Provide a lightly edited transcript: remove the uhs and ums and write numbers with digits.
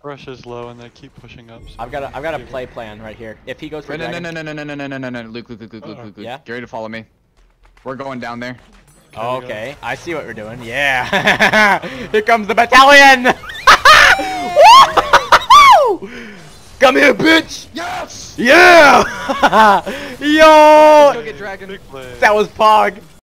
Rush is low and they keep pushing up. So I've got a play plan right here. If he goes for No, dragon, no, Luke, Yeah? get ready to follow me. We're going down there. Oh, okay, I see what we're doing. Yeah, here comes the battalion. Come here, bitch. Yes! Yeah. Yo, Go get dragon. big play. that was Pog.